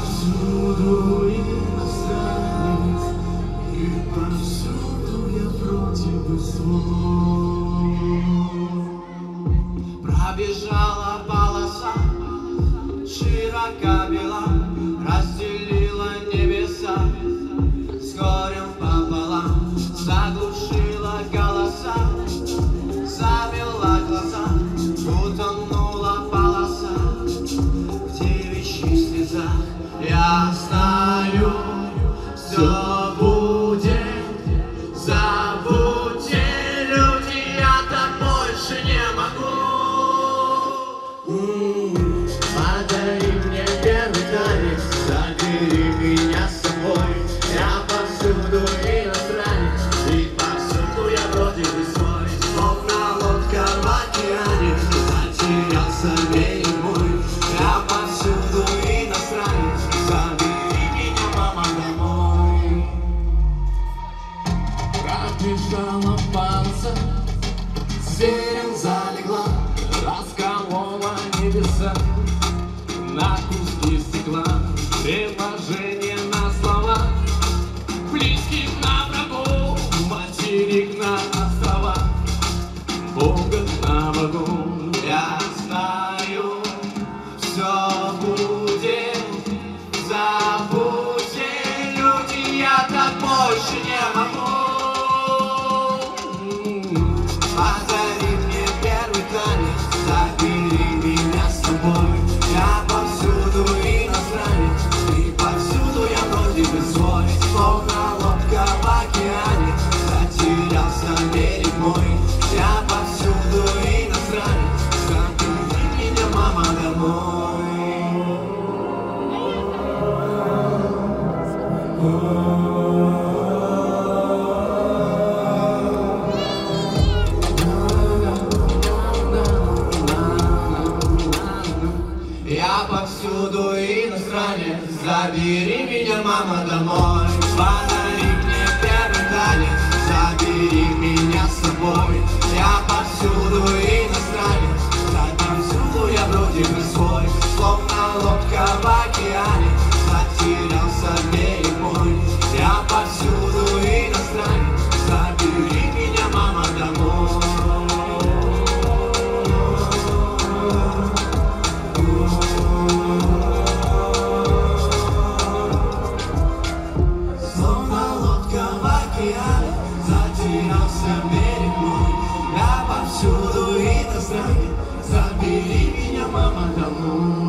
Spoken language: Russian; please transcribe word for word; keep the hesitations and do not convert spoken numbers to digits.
повсюду иностранец, и повсюду я вроде бы свой. Пробежала полоса, широка бела, разделила небеса с горем пополам, заглушила голоса, завела глаза, утонула полоса в девичьих слезах. Я знаю, все будет, забудьте, люди, я так больше не могу. Подари мне первый танец, забери меня с собой. Я повсюду иностранец, и повсюду я вроде бы свой. Словно лодка в океане, затерялся берег мой. Я повсюду иностранец, забери меня, мама, домой. Пробежала полоса, зверем залегла, расколола небеса на куски стекла. Предложение на слова, близких на врагов, материк на острова, Бога на богу. Я знаю, все будет, забудьте, люди, я так больше не могу. Подари мне первый танец, забери меня с собой. Я повсюду иностранец, и повсюду я вроде бы свой. Словно лодка в океане, затерялся берег мой. Я повсюду иностранец, забери меня, мама, домой. Я повсюду иностранец, забери меня, мама, домой. Подари мне первый танец, забери меня с собой. Я повсюду иностранец, повсюду я вроде бы свой. Словно лодка в океане, затерялся берег мой. Я повсюду иностранец, забери меня, мама, домой. Затерялся берег мой, я повсюду иностранец, забери меня, мама, домой.